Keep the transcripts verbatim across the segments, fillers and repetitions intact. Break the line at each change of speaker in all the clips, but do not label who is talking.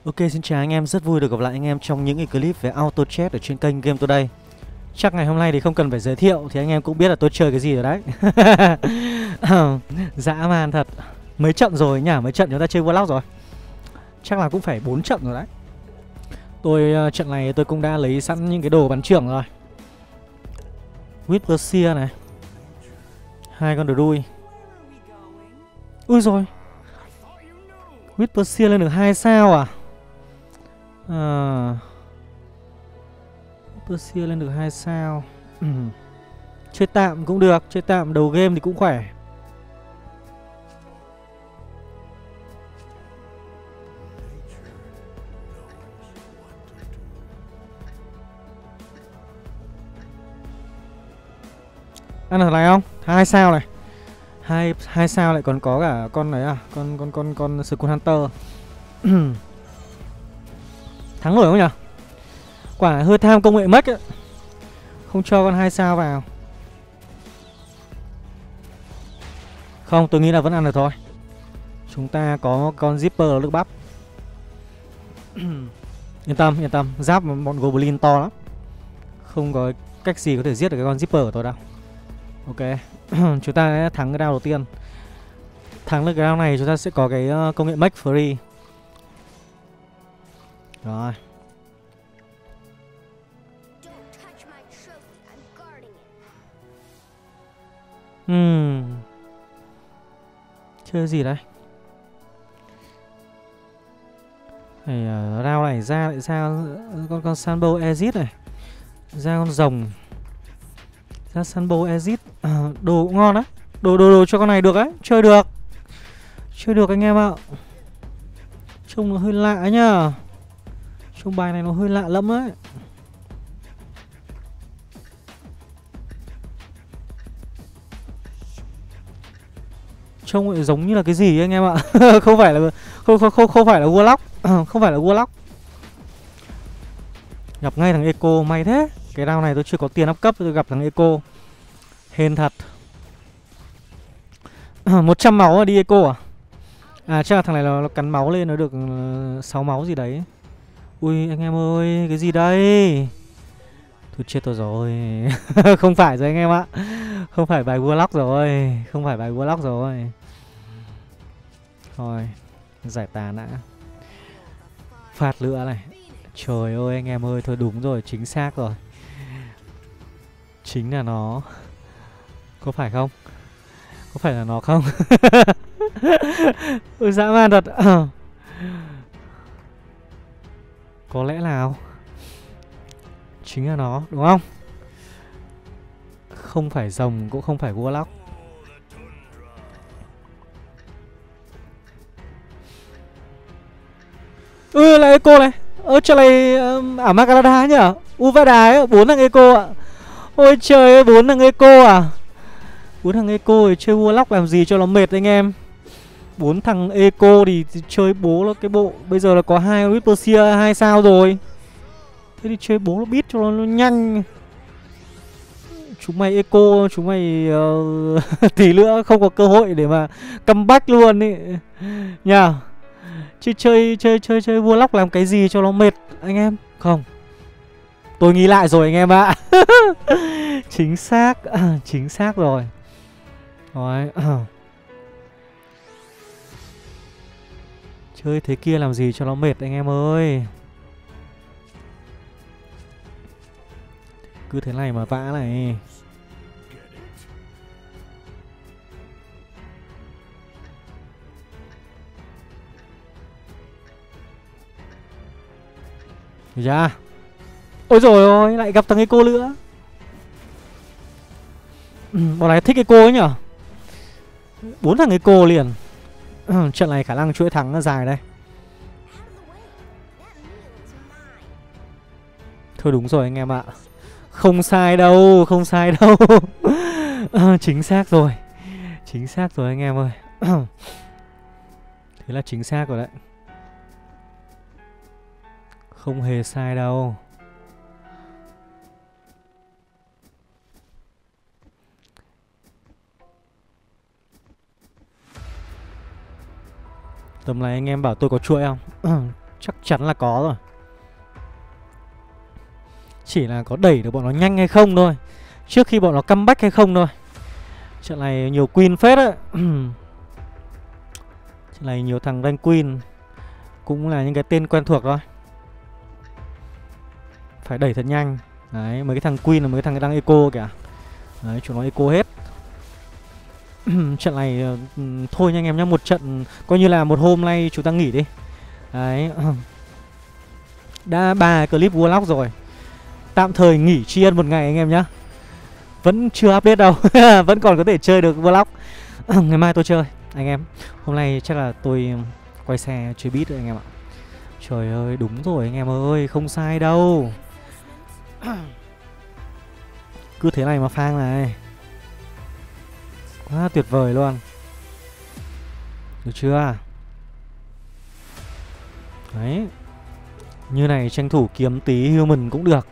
Ok, xin chào anh em, rất vui được gặp lại anh em trong những cái clip về auto chess ở trên kênh Game Today. Chắc ngày hôm nay thì không cần phải giới thiệu thì anh em cũng biết là tôi chơi cái gì rồi đấy. Dã man thật. Mấy trận rồi nhá, mấy trận chúng ta chơi Warlock rồi. Chắc là cũng phải bốn trận rồi đấy. Tôi uh, trận này tôi cũng đã lấy sẵn những cái đồ bắn trưởng rồi. Whisper này. Hai con đồ đuôi. Ui rồi. Whisper lên được hai sao à? À, Persia lên được hai sao. ừ. Chơi tạm cũng được, chơi tạm đầu game thì cũng khỏe. Ăn được này không? Hai sao này. Hai hai sao lại còn có cả con này à, con con con con Skull Hunter. Thắng nổi không nhỉ? Quả hơi tham công nghệ mất ấy. Không cho con hai sao vào. Không, tôi nghĩ là vẫn ăn được thôi. Chúng ta có con Zipper ở nước bắp. Yên tâm, yên tâm. Giáp bọn Goblin to lắm. Không có cách gì có thể giết được cái con Zipper của tôi đâu. Ok. Chúng ta đã thắng cái round đầu tiên. Thắng được cái round này chúng ta sẽ có cái uh, công nghệ make free. Rồi. Hmm. Chơi gì đấy? Này, uh, round này ra lại ra con con Sanbo Exit này. Ra con rồng. Ra Sanbo Exit. À, đồ cũng ngon á. Đồ đồ đồ cho con này được đấy, chơi được. Chơi được anh em ạ. Trông nó hơi lạ nhá. Trông bài này nó hơi lạ lắm đấy. Trông lại giống như là cái gì anh em ạ. Không phải là không không không không phải là Warlock. Không phải là Warlock. Gặp ngay thằng Eco, may thế. Cái round này tôi chưa có tiền up cấp, tôi gặp thằng Eco. Hên thật. Một trăm máu là đi Eco à? À chắc là thằng này nó, nó cắn máu lên nó được sáu máu gì đấy. Ui anh em ơi, cái gì đây? Thôi chết tôi rồi. Không phải rồi anh em ạ. Không phải bài Warlock rồi. Không phải bài Warlock rồi. Thôi, giải tán đã. Phạt lửa này. Trời ơi anh em ơi, thôi đúng rồi, chính xác rồi. Chính là nó. Có phải không? Có phải là nó không? Ôi dã man thật. Có lẽ nào chính là nó, đúng không? Không phải rồng cũng không phải Warlock. Ừ, lại Eco này. Ơ cho này um, ảo Magalada nhỉ? Uvada ấy, bốn thằng Eco ạ. Ôi trời ơi, bốn thằng Eco à? Bốn thằng Eco thì chơi Warlock làm gì cho nó mệt anh em? Bốn thằng Eco thì, thì chơi bố nó cái bộ. Bây giờ là có hai Whisper hai sao rồi. Thế thì chơi bố nó biết cho nó, nó nhanh. Chúng mày Eco, chúng mày uh, tí nữa không có cơ hội để mà comeback luôn ý nha. Chứ chơi chơi chơi chơi Warlock làm cái gì cho nó mệt anh em? Không. Tôi nghĩ lại rồi anh em ạ. Chính xác, chính xác rồi. Rồi. Chơi thế kia làm gì cho nó mệt anh em ơi. Cứ thế này mà vã này. Được chưa? Ôi rồi ôi, lại gặp thằng Eco nữa. Bọn này thích Eco ấy nhở. Bốn thằng Eco liền. Trận này khả năng chuỗi thắng nó dài đây. Thôi đúng rồi anh em ạ. Không sai đâu, không sai đâu. Chính xác rồi. Chính xác rồi anh em ơi. Thế là chính xác rồi đấy. Không hề sai đâu. Tầm này anh em bảo tôi có chuỗi không? Chắc chắn là có rồi. Chỉ là có đẩy được bọn nó nhanh hay không thôi, trước khi bọn nó comeback hay không thôi. Trận này nhiều queen phết á. Trận này nhiều thằng rank queen, cũng là những cái tên quen thuộc thôi. Phải đẩy thật nhanh. Đấy, mấy cái thằng queen là mấy cái thằng đang eco kìa. Đấy, chúng nó eco hết. Trận này thôi nha anh em nhá, một trận coi như là một hôm nay chúng ta nghỉ đi. Đấy. Đã ba clip Warlock rồi, tạm thời nghỉ tri ân một ngày anh em nhá. Vẫn chưa update đâu. Vẫn còn có thể chơi được Warlock. Ngày mai tôi chơi anh em. Hôm nay chắc là tôi quay xe chơi beat rồi anh em ạ. Trời ơi, đúng rồi anh em ơi, không sai đâu. Cứ thế này mà phang này, quá tuyệt vời luôn. Được chưa? Đấy, như này tranh thủ kiếm tí human cũng được.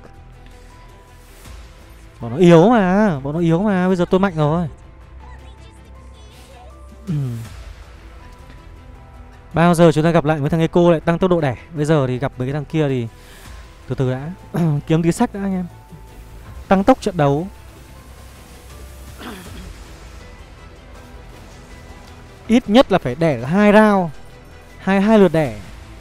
Bọn nó yếu mà, bọn nó yếu mà, bây giờ tôi mạnh rồi. Bao giờ chúng ta gặp lại với thằng Eco lại tăng tốc độ đẻ. Bây giờ thì gặp với cái thằng kia thì từ từ đã. Kiếm tí sách đã anh em, tăng tốc trận đấu. Ít nhất là phải đẻ hai round, hai hai lượt đẻ.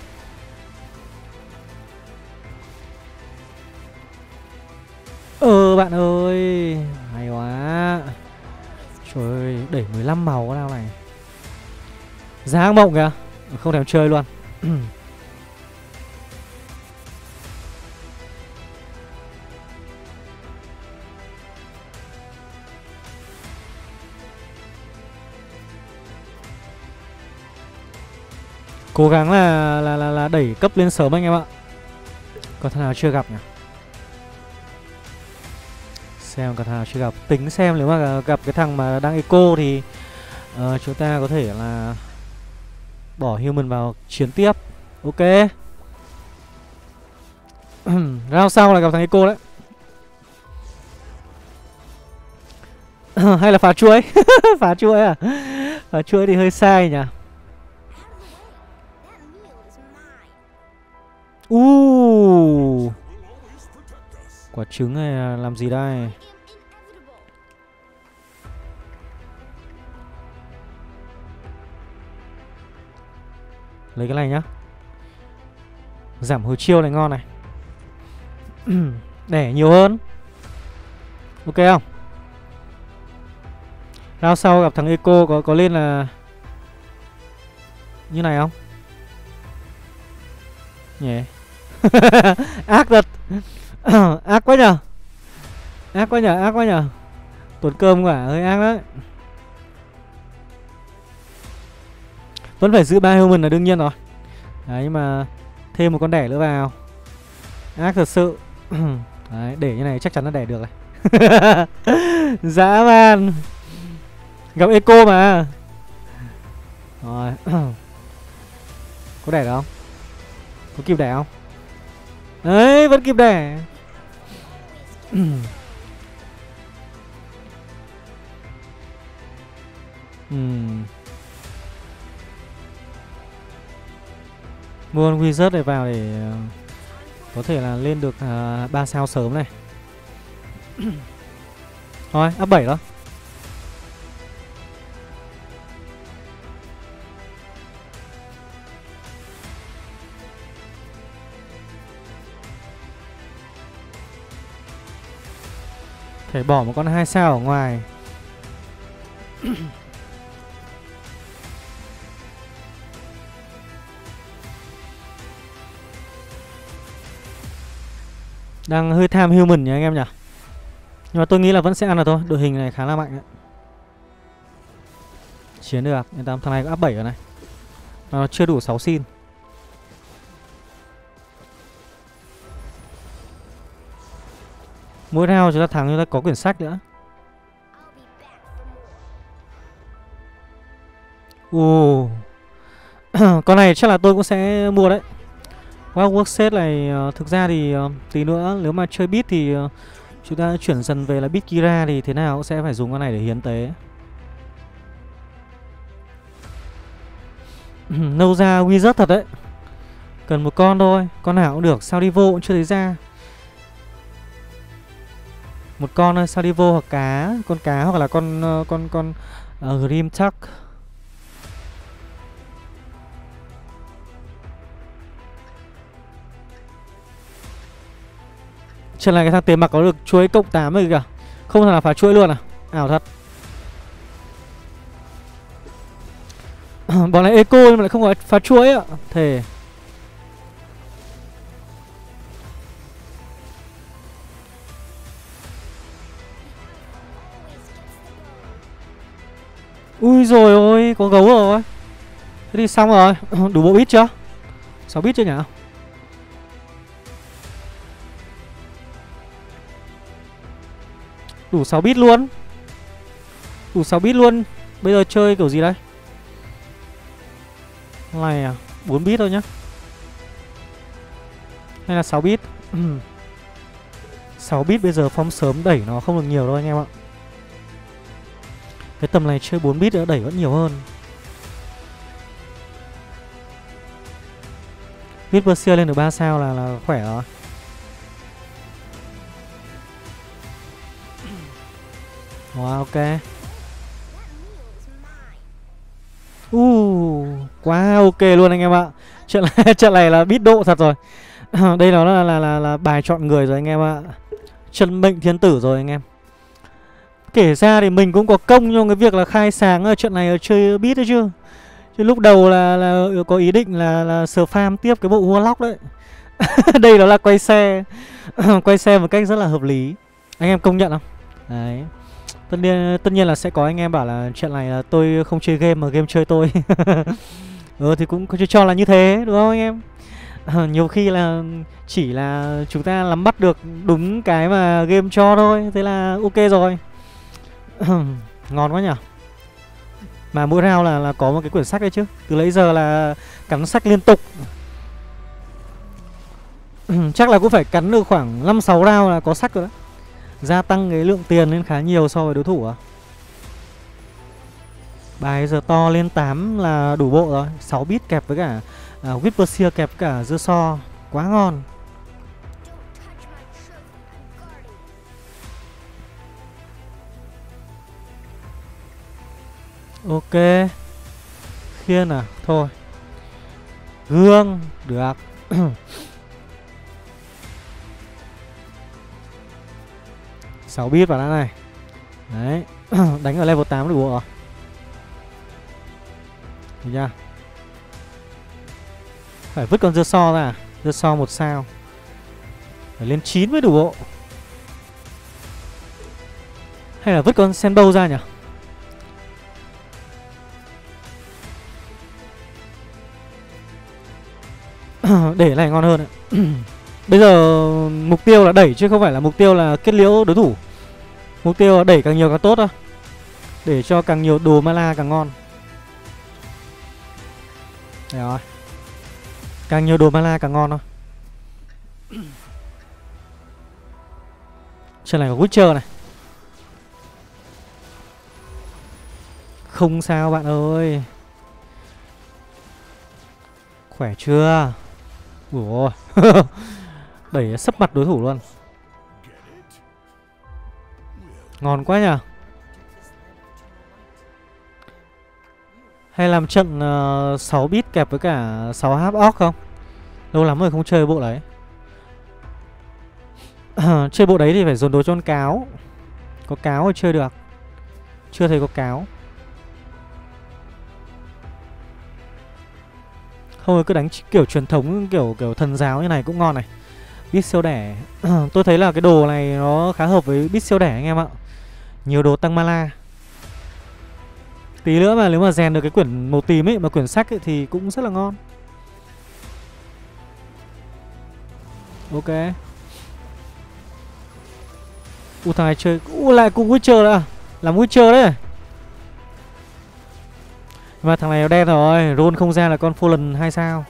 Ờ bạn ơi, hay quá. Trời ơi, đẩy mười lăm màu cái nào này. Giá mộng kìa, không thèm chơi luôn. Cố gắng là, là là là đẩy cấp lên sớm anh em ạ. Có thằng nào chưa gặp nhỉ? Xem có thằng nào chưa gặp. Tính xem nếu mà gặp cái thằng mà đang eco thì uh, chúng ta có thể là bỏ human vào chiến tiếp. Ok. Round sau là gặp thằng eco đấy. Hay là phá chuối. Phá chuối à? Phá chuối thì hơi sai nhỉ. Uh, quả trứng này làm gì đây? Lấy cái này nhá. Giảm hồi chiêu này ngon này. Đẻ nhiều hơn. Ok không? Round sau gặp thằng Eco có có lên là như này không? Nhỉ. Ác thật. Ác quá nhờ. Ác quá nhờ, ác quá nhờ. Tốn cơm quả, hơi ác đấy. Vẫn phải giữ ba human là đương nhiên rồi. Đấy, nhưng mà thêm một con đẻ nữa vào. Ác thật sự. Đấy, để như này chắc chắn là đẻ được này. Dã man. Gặp Eco mà. Rồi. Có đẻ được không? Có kịp đẻ không? Đấy, vẫn kịp đẻ. Ừm. Mua con wizard này vào để uh, có thể là lên được ba uh, sao sớm này. Thôi, áp bảy đó. Phải bỏ một con hai sao ở ngoài. Đang hơi tham human nhỉ anh em nhỉ. Nhưng mà tôi nghĩ là vẫn sẽ ăn được thôi. Đội hình này khá là mạnh đấy. Chiến được. Yên tâm, thằng này có áp bảy rồi này. Mà nó chưa đủ sáu xin. Mỗi round chúng ta thắng chúng ta có quyển sách nữa. Ồ. Con này chắc là tôi cũng sẽ mua đấy. Wow, workset này uh, thực ra thì uh, tí nữa nếu mà chơi beat thì uh, chúng ta chuyển dần về là beat Kira thì thế nào cũng sẽ phải dùng con này để hiến tế. Nâu ra wizard thật đấy. Cần một con thôi. Con nào cũng được. Sao đi vô cũng chưa thấy ra. Một con thôi. Sao đi vô hoặc cá. Con cá hoặc là con uh, con con uh, Grim Tuck. Trận này cái thằng tiền mặc có được chuỗi cộng tám rồi kìa. Không thằng nào phá chuỗi luôn à. Ảo thật. Bọn này eco nhưng mà lại không có phá chuỗi ạ. Thề. Ui rồi ôi, có gấu rồi. Thế thì xong rồi. Đủ bộ bit chưa? sáu bit chưa nhỉ? Đủ sáu bit luôn. Đủ sáu bit luôn. Bây giờ chơi kiểu gì đây? Này à, bốn bit thôi nhá. Hay là sáu bit. sáu bit bây giờ phong sớm đẩy nó không được nhiều đâu anh em ạ. Cái tầm này chơi bốn bit nữa đẩy vẫn nhiều hơn. Whisper lên được ba sao là, là khỏe rồi. Wow, ok. Uh, quá ok luôn anh em ạ. Trận này, trận này là bit độ thật rồi. Đây nó là, là, là, là bài chọn người rồi anh em ạ. Chân mệnh thiên tử rồi anh em. Kể ra thì mình cũng có công trong cái việc là khai sáng ở trận này ở chơi bit đấy chứ. Chứ lúc đầu là, là có ý định là, là spam tiếp cái bộ Warlock đấy. Đây nó là quay xe. Quay xe một cách rất là hợp lý. Anh em công nhận không? Đấy. Tất nhiên, tất nhiên là sẽ có anh em bảo là chuyện này là tôi không chơi game mà game chơi tôi. Ừ thì cũng cho, cho là như thế đúng không anh em? À, nhiều khi là chỉ là chúng ta nắm bắt được đúng cái mà game cho thôi. Thế là ok rồi. Ngon quá nhỉ. Mà mỗi round là, là có một cái quyển sách đấy chứ. Từ lấy giờ là cắn sách liên tục. Chắc là cũng phải cắn được khoảng năm sáu round là có sách rồi đấy. Gia tăng cái lượng tiền lên khá nhiều so với đối thủ à. Bài giờ to lên tám là đủ bộ rồi. Sáu bit kẹp với cả uh, Whisper kẹp với cả dưa so. Quá ngon. Ok. Khiên à. Thôi. Gương. Được. sáu bit vào đã này. Đấy. Đánh ở level tám đủ bộ rồi. Được chưa? Phải vứt con dưa so ra. Dưa so một sao. Phải lên chín mới đủ bộ. Hay là vứt con Senbow ra nhỉ? Để này ngon hơn ạ. Bây giờ mục tiêu là đẩy chứ không phải là mục tiêu là kết liễu đối thủ. Mục tiêu là đẩy càng nhiều càng tốt thôi. Để cho càng nhiều đồ mana càng ngon. Đấy rồi. Càng nhiều đồ mana càng ngon thôi. Trên này có Witcher này. Không sao bạn ơi. Khỏe chưa? Ủa. Đẩy sấp mặt đối thủ luôn. Ngon quá nhỉ. Hay làm trận uh, sáu bit kẹp với cả sáu half orc không? Lâu lắm rồi không chơi bộ đấy. Chơi bộ đấy thì phải dồn đồ cho con cáo. Có cáo thì chơi được. Chưa thấy có cáo. Không rồi cứ đánh kiểu truyền thống, kiểu kiểu thần giáo như này cũng ngon này. Bit siêu đẻ. Tôi thấy là cái đồ này nó khá hợp với bit siêu đẻ anh em ạ. Nhiều đồ tăng mana. Tí nữa mà nếu mà rèn được cái quyển màu tím ấy, mà quyển sách ấy, thì cũng rất là ngon. Ok. U thằng này chơi. U lại cùng Witcher nữa. Làm Witcher đấy. Mà thằng này nó đen rồi. Roll không ra là con Fallen hai sao.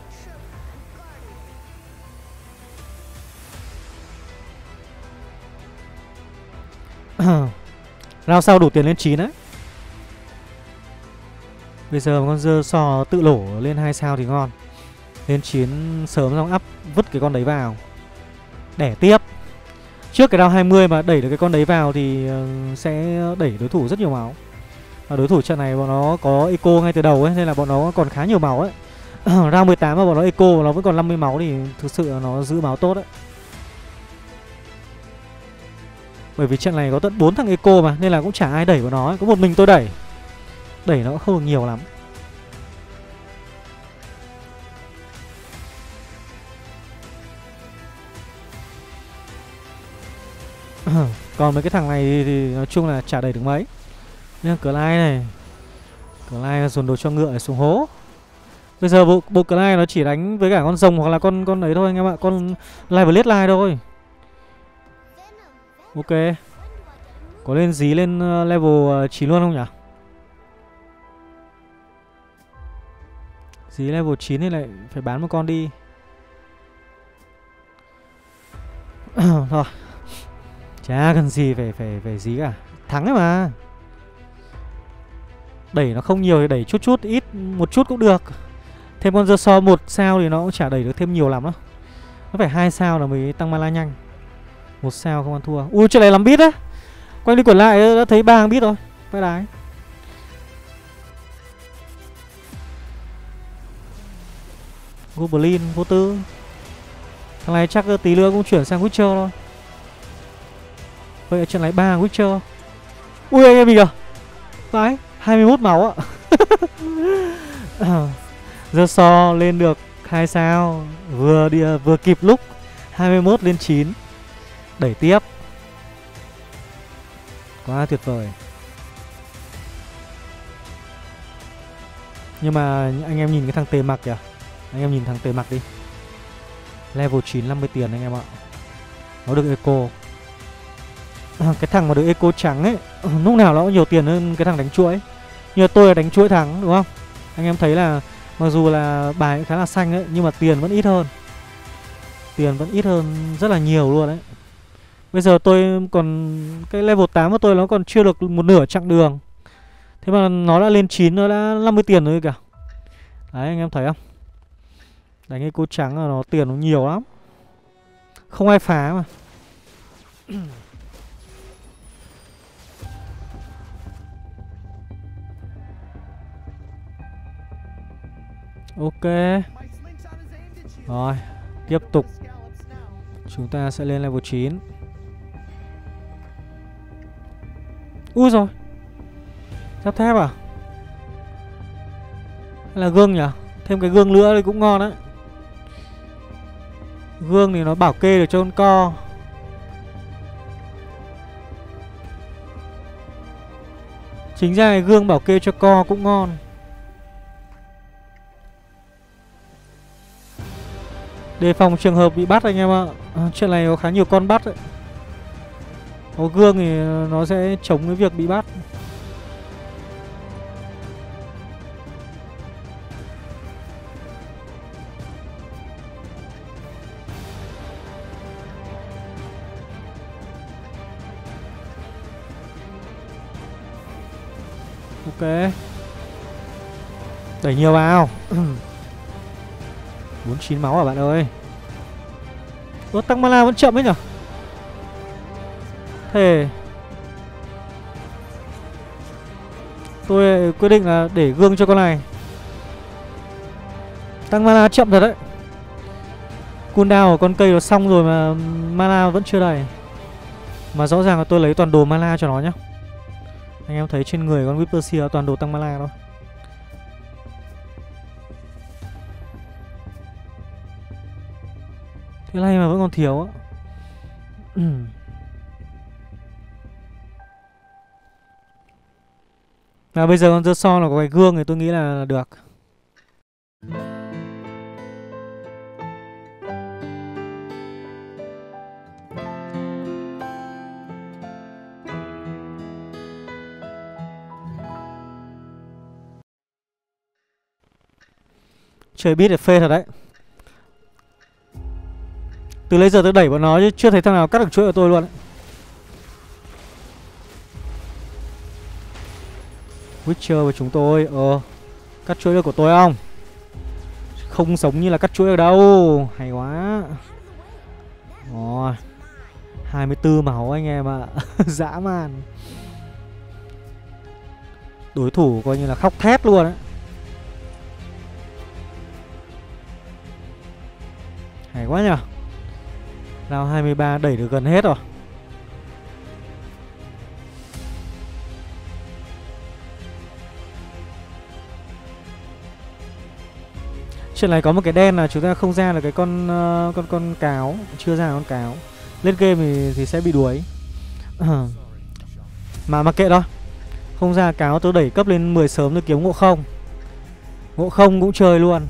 Round sau đủ tiền lên chín đấy. Bây giờ con dơ sò tự lổ lên hai sao thì ngon. Lên chín sớm xong up vứt cái con đấy vào, đẻ tiếp. Trước cái round hai mươi mà đẩy được cái con đấy vào thì uh, sẽ đẩy đối thủ rất nhiều máu. Và đối thủ trận này bọn nó có eco ngay từ đầu ấy, nên là bọn nó còn khá nhiều máu ấy. Round mười tám mà bọn nó eco mà nó vẫn còn năm mươi máu thì thực sự là nó giữ máu tốt đấy. Bởi vì trận này có tận bốn thằng eco mà, nên là cũng chả ai đẩy của nó ấy. Có một mình tôi đẩy. Đẩy nó cũng không được nhiều lắm. Còn mấy cái thằng này thì, thì nói chung là chả đẩy được mấy. Nhưng Clyde này, Clyde dồn đồ cho ngựa để xuống hố. Bây giờ bộ, bộ Clyde nó chỉ đánh với cả con rồng hoặc là con con ấy thôi anh em ạ. Con level line thôi. Ok. Có lên dí lên level chín luôn không nhỉ? Dí level chín thì lại phải bán một con đi. Thôi, chả cần gì phải phải phải dí cả. Thắng ấy mà. Đẩy nó không nhiều thì đẩy chút chút, ít một chút cũng được. Thêm con dơ so một sao thì nó cũng chả đẩy được thêm nhiều lắm đâu. Nó phải hai sao là mới tăng mana nhanh. Một sao không ăn thua. Ui chuyện này làm bit á. Quanh đi quẩn lại đã thấy ba hàng bit rồi. Phải đái. Goblin vô tư. Thằng này chắc tí nữa cũng chuyển sang Witcher thôi. Vậy là trận lấy ba hàng Witcher. Ui anh em mình kìa. Đấy, hai mươi mốt máu ạ. Giờ so lên được hai sao. Vừa đi vừa kịp lúc. Hai mươi mốt lên chín. Đẩy tiếp. Quá tuyệt vời. Nhưng mà anh em nhìn cái thằng tề mặc kìa. Anh em nhìn thằng tề mặc đi. Level chín năm mươi tiền anh em ạ. Nó được eco. à, Cái thằng mà được eco trắng ấy, lúc nào nó cũng nhiều tiền hơn cái thằng đánh chuỗi. Như tôi là đánh chuỗi thắng đúng không? Anh em thấy là mặc dù là bài khá là xanh ấy, nhưng mà tiền vẫn ít hơn. Tiền vẫn ít hơn rất là nhiều luôn đấy. Bây giờ tôi còn cái level tám của tôi nó còn chưa được một nửa chặng đường. Thế mà nó đã lên chín, nó đã năm mươi tiền rồi kìa. Đấy anh em thấy không? Đánh eco trắng là nó tiền nó nhiều lắm. Không ai phá mà. Ok. Rồi, tiếp tục. Chúng ta sẽ lên level chín. Ui rồi. Giáp thép à? Hay là gương nhỉ? Thêm cái gương nữa thì cũng ngon đấy. Gương thì nó bảo kê được cho con co. Chính ra cái gương bảo kê cho co cũng ngon. Đề phòng trường hợp bị bắt anh em ạ. à, Chuyện này có khá nhiều con bắt đấy. Có gương thì nó sẽ chống cái việc bị bắt. Ok. Đẩy nhiều vào. bốn mươi chín máu à bạn ơi. Ủa tăng mana vẫn chậm ấy nhở? Thế tôi quyết định là để gương cho con này. Tăng mana chậm thật đấy. Cooldown của con cây nó xong rồi mà mana vẫn chưa đầy. Mà rõ ràng là tôi lấy toàn đồ mana cho nó nhá. Anh em thấy trên người con Whipperseer toàn đồ tăng mana thôi. Thế này mà vẫn còn thiếu á. Và bây giờ con dơ so là có cái gương thì tôi nghĩ là được. Chơi beat để phê thật đấy. Từ lấy giờ tôi đẩy bọn nó chứ chưa thấy thằng nào cắt được chuỗi của tôi luôn đấy. Witcher với chúng tôi. Ờ Cắt chuỗi được của tôi không? Không sống như là cắt chuỗi ở đâu. Hay quá. Rồi, hai mươi tư máu anh em ạ. Dã man. Đối thủ coi như là khóc thét luôn ấy. Hay quá nhờ. Round hai mươi ba đẩy được gần hết rồi. Chuyện này có một cái đen là chúng ta không ra được cái con uh, con con cáo, chưa ra con cáo. Lên game thì, thì sẽ bị đuối. Mà mặc kệ thôi. Không ra cáo tôi đẩy cấp lên mười sớm tôi kiếm ngộ không. Ngộ không cũng chơi luôn.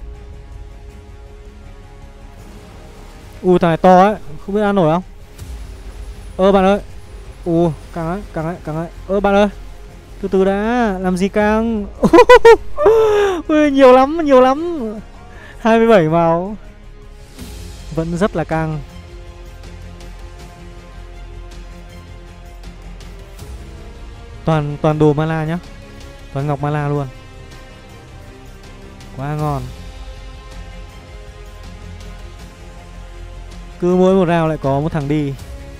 Ui thằng này to ấy, không biết ăn nổi không. Ơ bạn ơi. Ui càng ấy, càng ấy, càng ấy. Ơ bạn ơi. Từ từ đã, làm gì càng. Ui nhiều lắm, nhiều lắm. hai mươi bảy máu. Vẫn rất là căng. Toàn toàn đồ mana nhá. Toàn ngọc mana luôn. Quá ngon. Cứ mỗi một round lại có một thằng đi.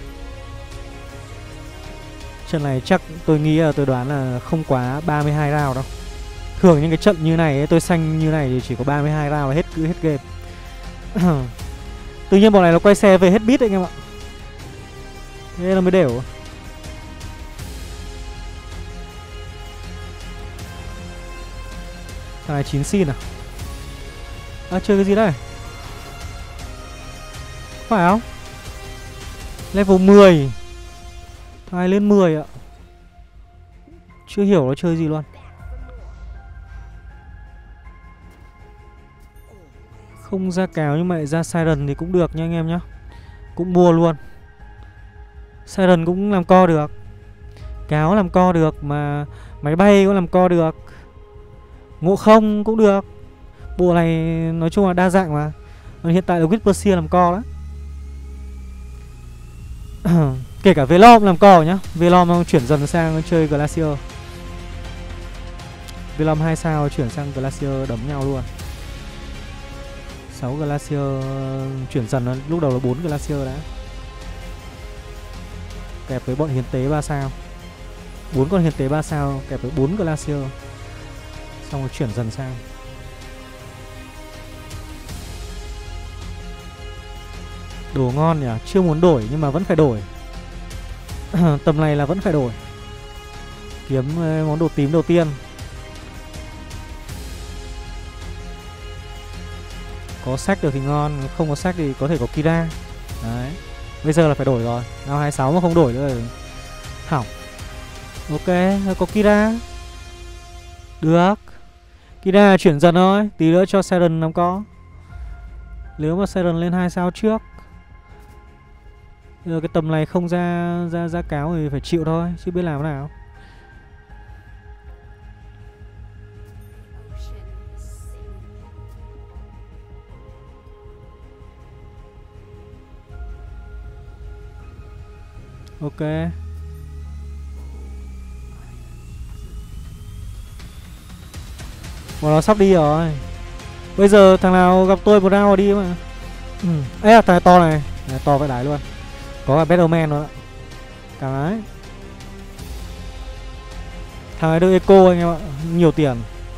Trận này chắc tôi nghĩ là tôi đoán là không quá ba mươi hai round đâu. Thường những cái trận như này ấy, tôi xanh như này thì chỉ có ba mươi hai round là hết cứ hết game. Tự nhiên bọn này nó quay xe về hết bit anh em ạ. Thế là mới đều. Thằng này chín xin à? À chơi cái gì đây? Phải không? Level mười. Thằng này lên mười ạ. Chưa hiểu nó chơi gì luôn. Không ra cáo nhưng mà lại ra Siren thì cũng được nha anh em nhá. Cũng mua luôn. Siren cũng làm co được. Cáo làm co được. Mà máy bay cũng làm co được. Ngộ không cũng được. Bộ này nói chung là đa dạng mà. Hiện tại là Whisper làm co đó. Kể cả Velom làm co nhá. Velom chuyển dần sang chơi Glacier. Velom hai sao chuyển sang Glacier đấm nhau luôn. Sáu Glacier chuyển dần, lúc đầu là bốn Glacier đã. Kẹp với bọn hiến tế ba sao. Bốn con hiến tế ba sao kẹp với bốn Glacier. Xong rồi chuyển dần sang. Đồ ngon nhỉ, chưa muốn đổi nhưng mà vẫn phải đổi. Tầm này là vẫn phải đổi. Kiếm món đồ tím đầu tiên. Có sách được thì ngon, không có sách thì có thể có Kira. Đấy. Bây giờ là phải đổi rồi. Round hai mươi sáu mà không đổi nữa rồi hỏng. Ok, có Kira. Được. Kira chuyển dần thôi. Tí nữa cho Siren làm có. Nếu mà Siren lên hai sao trước. Bây giờ cái tầm này không ra ra ra cáo thì phải chịu thôi, chứ biết làm thế nào. Ok. Bọn nó sắp đi rồi. Bây giờ thằng nào gặp tôi một round đi mà. Ừ. Ê à, thằng này to này. Này to vậy đái luôn. Có cả Battleman nữa. Cả đấy. Thằng này được eco anh em ạ. Nhiều tiền.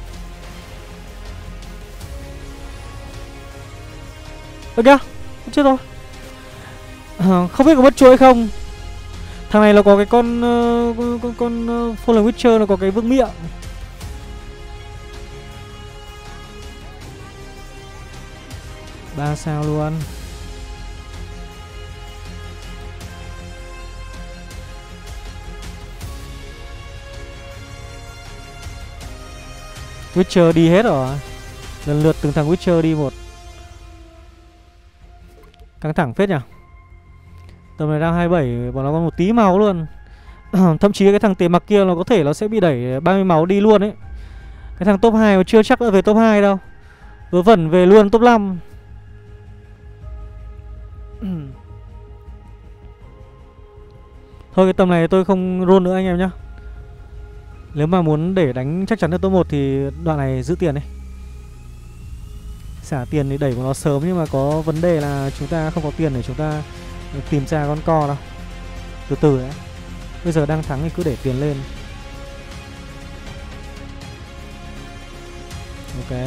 Ơ kìa. Chết rồi. À, không biết có mất chuỗi không. Thằng này là có cái con uh, con con, con uh, Fallen Witcher, nó có cái vương miệng. Ba sao luôn. Witcher đi hết rồi. Lần lượt từng thằng Witcher đi một. Căng thẳng phết nhỉ. Tầm này đang hai mươi bảy, bọn nó còn một tí máu luôn. Thậm chí cái thằng tiền mặc kia nó có thể nó sẽ bị đẩy ba mươi máu đi luôn ấy. Cái thằng top hai mà chưa chắc đã về top hai đâu. Vớ vẩn về luôn top năm. Thôi cái tầm này tôi không roll nữa anh em nhá. Nếu mà muốn để đánh chắc chắn được top một thì đoạn này giữ tiền đi. Xả tiền thì đẩy của nó sớm, nhưng mà có vấn đề là chúng ta không có tiền để chúng ta tìm ra con co đâu. Từ từ đấy. Bây giờ đang thắng thì cứ để tiền lên. Ok.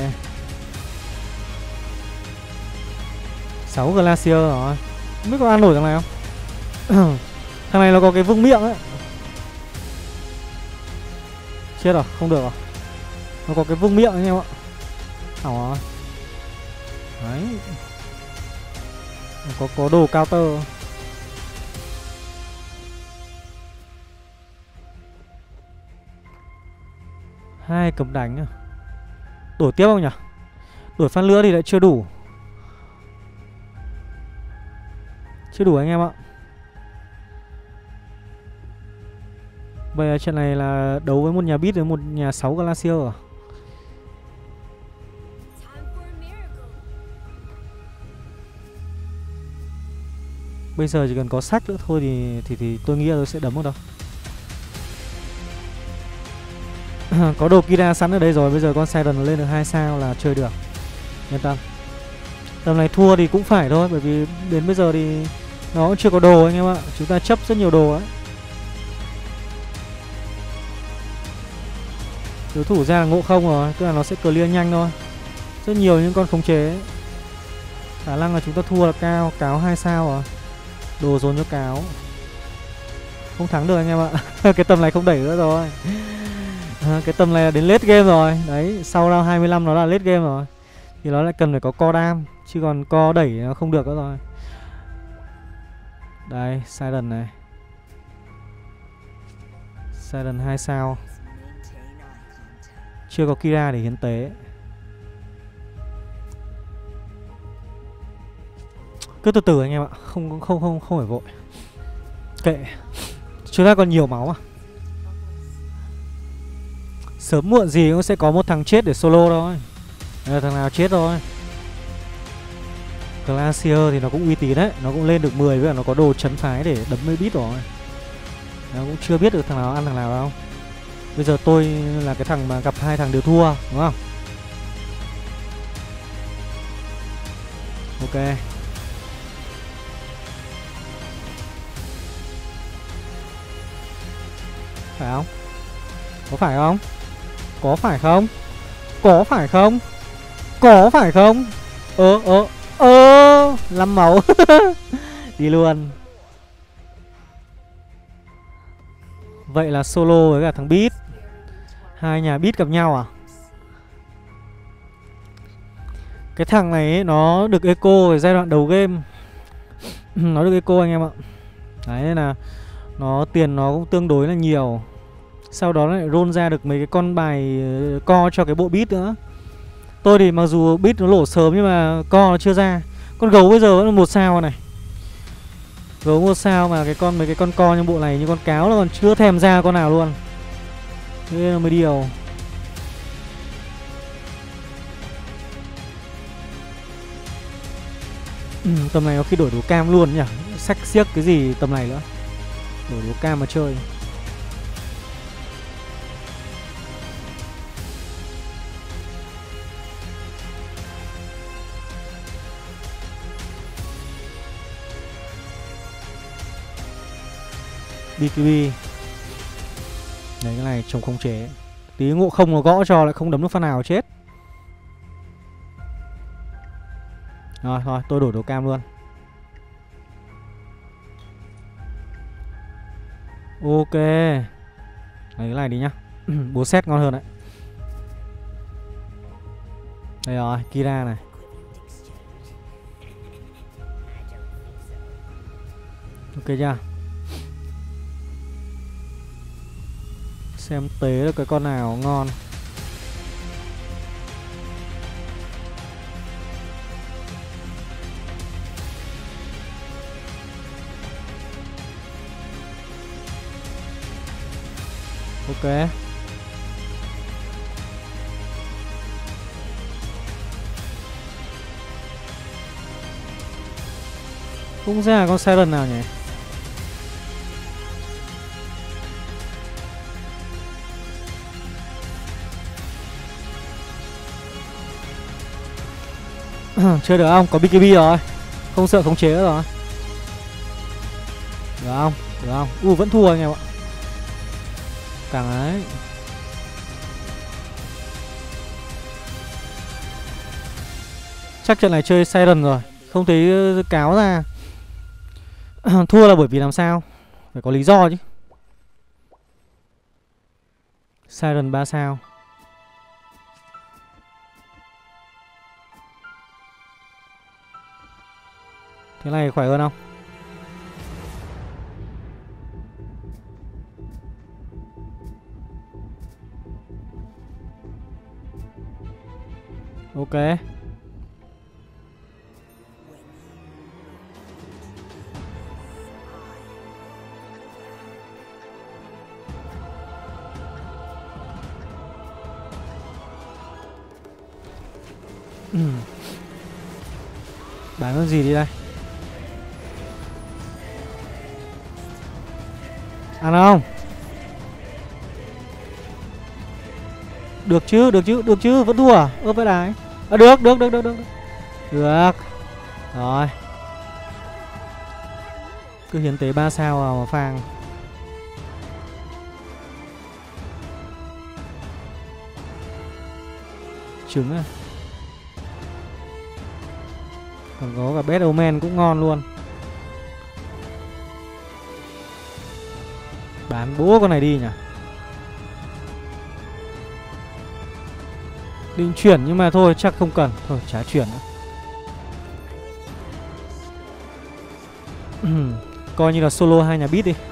Sáu Glacier rồi. Không biết có ăn nổi thằng này không? Thằng này nó có cái vung miệng ấy. Chết rồi, không được rồi. Nó có cái vung miệng anh em ạ. Hỏng rồi. Đấy. Có, có đồ counter. Hai cầm đánh à? Đổi tiếp không nhỉ? Đổi phát nữa thì lại chưa đủ. Chưa đủ anh em ạ. Bây giờ trận này là đấu với một nhà beat với một nhà sáu Glacier à? Bây giờ chỉ cần có sách nữa thôi thì thì thì tôi nghĩ là tôi sẽ đấm được đâu. Có đồ Kira sẵn ở đây rồi, bây giờ con Siren lên được hai sao là chơi được. Yên tâm. Tầm này thua thì cũng phải thôi, bởi vì đến bây giờ thì nó cũng chưa có đồ anh em ạ. Chúng ta chấp rất nhiều đồ ấy. Đối thủ ra là ngộ không rồi, tức là nó sẽ clear nhanh thôi. Rất nhiều những con khống chế. Khả năng là chúng ta thua là cao, cáo hai sao rồi. Đồ dồn cho cáo. Không thắng được anh em ạ. Cái tầm này không đẩy nữa rồi. Cái tầm này là đến late game rồi. Đấy, sau round hai mươi lăm nó là late game rồi. Thì nó lại cần phải có co đam. Chứ còn co đẩy nó không được nữa rồi. Đây, Siren này. Siren hai sao. Chưa có Kira để hiến tế. Cứ từ từ anh em ạ. Không không không không phải vội. Kệ. Chúng ta còn nhiều máu à. Sớm muộn gì cũng sẽ có một thằng chết để solo thôi. Đây là thằng nào chết rồi. Glacier thì nó cũng uy tín đấy. Nó cũng lên được mười, với cả nó có đồ chấn phái để đấm mấy bit rồi. Nó cũng chưa biết được thằng nào ăn thằng nào đâu. Bây giờ tôi là cái thằng mà gặp hai thằng đều thua, đúng không? Ok. Phải không? Có phải không? Có phải không? Có phải không? Có phải không? Ơ ơ ơ năm máu. Đi luôn. Vậy là solo với cả thằng Beat. Hai nhà Beat gặp nhau à? Cái thằng này ấy, nó được eco ở giai đoạn đầu game. Nó được eco anh em ạ. Đấy nên là nó tiền nó cũng tương đối là nhiều. Sau đó lại roll ra được mấy cái con bài co cho cái bộ Beat nữa. Tôi thì mặc dù Beat nó lổ sớm nhưng mà co nó chưa ra. Con gấu bây giờ vẫn là một sao này. Gấu một sao mà cái con mấy cái con co trong bộ này như con cáo là còn chưa thèm ra con nào luôn. Thế là mới điều. Ừ, tầm này có khi đổi đồ cam luôn nhỉ. Sách xiếc cái gì tầm này nữa. Đổi đồ cam mà chơi. bê ca bê. Đấy, cái này trông không chế. Tí ngộ không nó gõ cho lại không đấm được phát nào chết. Rồi thôi tôi đổi đồ cam luôn. Ok. Đấy, cái này đi nhá. Bố set ngon hơn đấy. Đây rồi, Kira này. Ok chưa? Xem tế được cái con nào ngon. Ok. Cũng ra con Siren nào nhỉ? Chơi được không? Có bê ca bê rồi. Không sợ khống chế nữa rồi. Được không? Được không? U vẫn thua anh em ạ. Càng ấy. Chắc trận này chơi Siren rồi. Không thấy cáo ra. Thua là bởi vì làm sao? Phải có lý do chứ. Siren ba sao. Thế này khỏe hơn không? Ok. Ừ. Bán con gì đi đây? Ăn không? Được chứ, được chứ, được chứ, vẫn thua à? Ơ vậy đái. À được, được, được, được, được. Được. Rồi. Cứ hiến tế ba sao vào mà phang. Trứng à. Còn có cả Bad Omen cũng ngon luôn. Bán bố con này đi nhỉ. Định chuyển nhưng mà thôi chắc không cần. Thôi chả chuyển nữa. Coi như là solo hai nhà beat đi.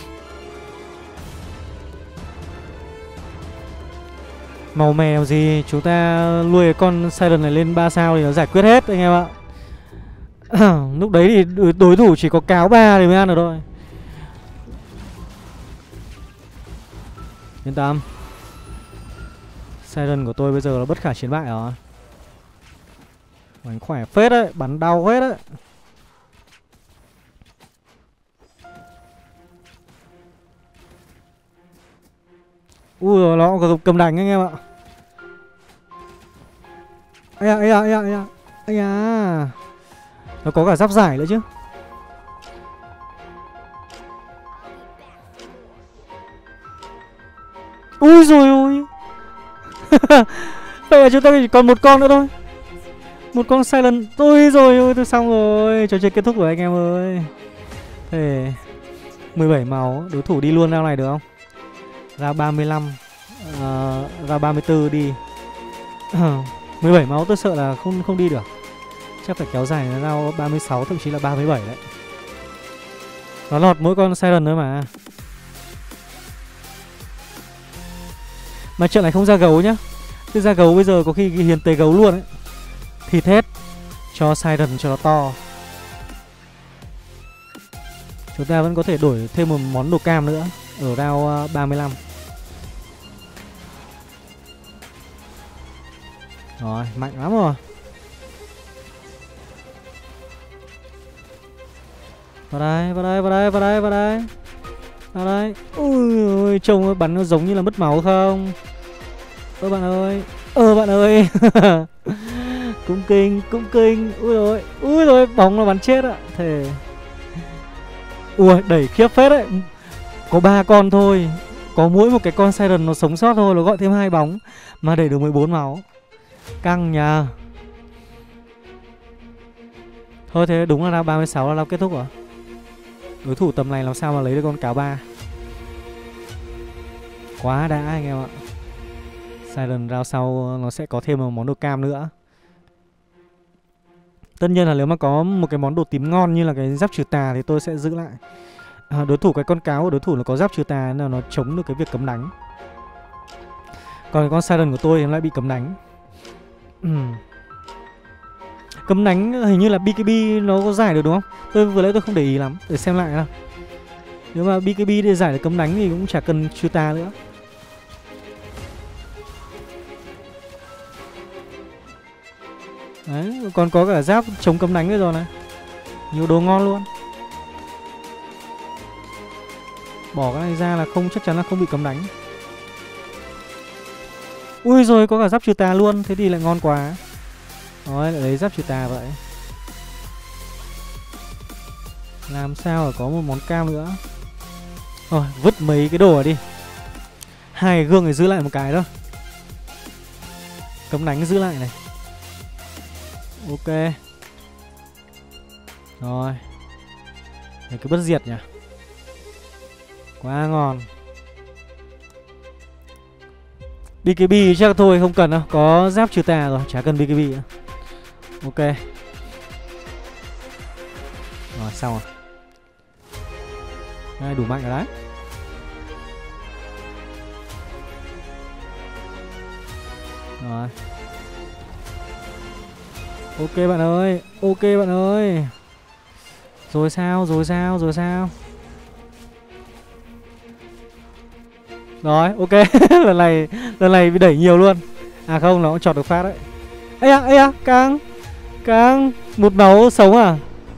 Màu mè gì. Chúng ta nuôi con Siren này lên ba sao thì nó giải quyết hết anh em ạ. Lúc đấy thì đối thủ chỉ có cáo ba thì mới ăn được thôi. Yên tâm. Siren của tôi bây giờ là bất khả chiến bại rồi. Bắn khỏe phết đấy. Bắn đau hết đấy. Ui rồi nó có cầm đánh anh em ạ. Ây da, ây da, ây da, ây da. Ây da. Nó có cả giáp giải nữa chứ. Ui rồi ôi. Vậy là chúng ta chỉ còn một con nữa thôi. Một con Silent. Ôi rồi ôi, tôi xong rồi. Trò chơi kết thúc rồi anh em ơi. Thế mười bảy máu. Đối thủ đi luôn ra này được không? Ra ba mươi lăm. uh, Ra ba mươi tư đi. Mười bảy máu tôi sợ là không không đi được. Chắc phải kéo dài nó ra ba mươi sáu, thậm chí là ba mươi bảy đấy. Nó lọt mỗi con Siren nữa mà. Mà trận này không ra gấu nhá. Cứ ra gấu bây giờ có khi hiến tế gấu luôn ấy. Thịt hết. Cho Siren cho nó to. Chúng ta vẫn có thể đổi thêm một món đồ cam nữa. Ở round uh, ba mươi lăm. Rồi, mạnh lắm rồi. Vào đây, vào đây, vào đây, vào đây, vào đây. Vào đây. Ui ôi, trông bắn nó giống như là mất máu không? Ơ bạn ơi. Ơ bạn ơi. Cũng kinh, cũng kinh. Ui rồi, ui rồi, bóng nó bắn chết ạ. Thề. Ui, đẩy khiếp phết đấy. Có ba con thôi. Có mỗi một cái con Siren nó sống sót thôi. Nó gọi thêm hai bóng. Mà đẩy được mười bốn máu. Căng nha. Thôi thế đúng là round ba mươi sáu là round kết thúc rồi. Đối thủ tầm này làm sao mà lấy được con cáo ba. Quá đã anh em ạ. Siren round sau nó sẽ có thêm một món đồ cam nữa. Tất nhiên là nếu mà có một cái món đồ tím ngon như là cái giáp trừ tà thì tôi sẽ giữ lại. À, đối thủ cái con cáo của đối thủ nó có giáp trừ tà nên là nó chống được cái việc cấm đánh. Còn cái con Siren của tôi thì nó lại bị cấm đánh. uhm. Cấm đánh hình như là bê ca bê nó có giải được đúng không? Tôi vừa nãy tôi không để ý lắm. Để xem lại nào. Nếu mà bê ca bê để giải được cấm đánh thì cũng chả cần trừ tà nữa. Đấy, còn có cả giáp chống cấm đánh nữa rồi này. Nhiều đồ ngon luôn. Bỏ cái này ra là không, chắc chắn là không bị cấm đánh. Ui rồi có cả giáp trừ tà luôn. Thế thì lại ngon quá. Rồi lại lấy giáp trừ tà vậy. Làm sao mà có một món cam nữa. Rồi vứt mấy cái đồ này đi. Hai cái gương này giữ lại một cái thôi. Cấm đánh giữ lại này. Ok. Rồi. Này cứ bất diệt nhỉ. Quá ngon. bê ca bê chắc thôi không cần đâu. Có giáp trừ tà rồi, chả cần bê ca bê nữa. Ok. Rồi xong rồi. Đây, đủ mạnh rồi đấy. Rồi. Ok bạn ơi. Ok bạn ơi. Rồi sao, rồi sao, rồi sao. Rồi, ok. Lần này lần này bị đẩy nhiều luôn. À không, nó cũng chọt được phát đấy. Ây à, ây à, Cang. Cang, một máu sống à?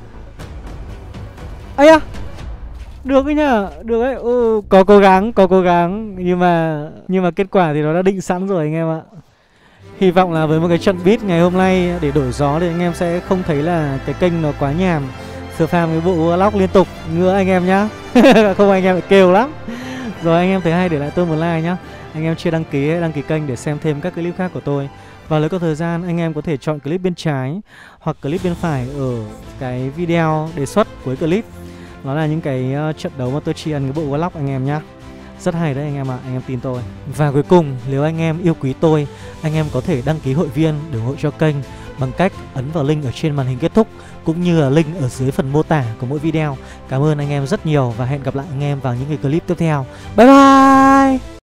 Ây à. Được ấy nhá, được ấy. Ừ, có cố gắng, có cố gắng, nhưng mà nhưng mà kết quả thì nó đã định sẵn rồi anh em ạ. Hy vọng là với một cái trận beat ngày hôm nay để đổi gió thì anh em sẽ không thấy là cái kênh nó quá nhàm, spam cái bộ Warlock liên tục nữa anh em nhá. Không anh em lại kêu lắm. Rồi anh em thấy hay để lại tôi một like nhá. Anh em chưa đăng ký hãy đăng ký kênh để xem thêm các clip khác của tôi. Và nếu có thời gian anh em có thể chọn clip bên trái hoặc clip bên phải ở cái video đề xuất cuối clip. Nó là những cái uh, trận đấu mà tôi tri ân cái bộ Warlock anh em nhá. Rất hay đấy anh em ạ, à, anh em tin tôi. Và cuối cùng, nếu anh em yêu quý tôi, anh em có thể đăng ký hội viên để ủng hộ cho kênh bằng cách ấn vào link ở trên màn hình kết thúc cũng như là link ở dưới phần mô tả của mỗi video. Cảm ơn anh em rất nhiều và hẹn gặp lại anh em vào những cái clip tiếp theo. Bye bye.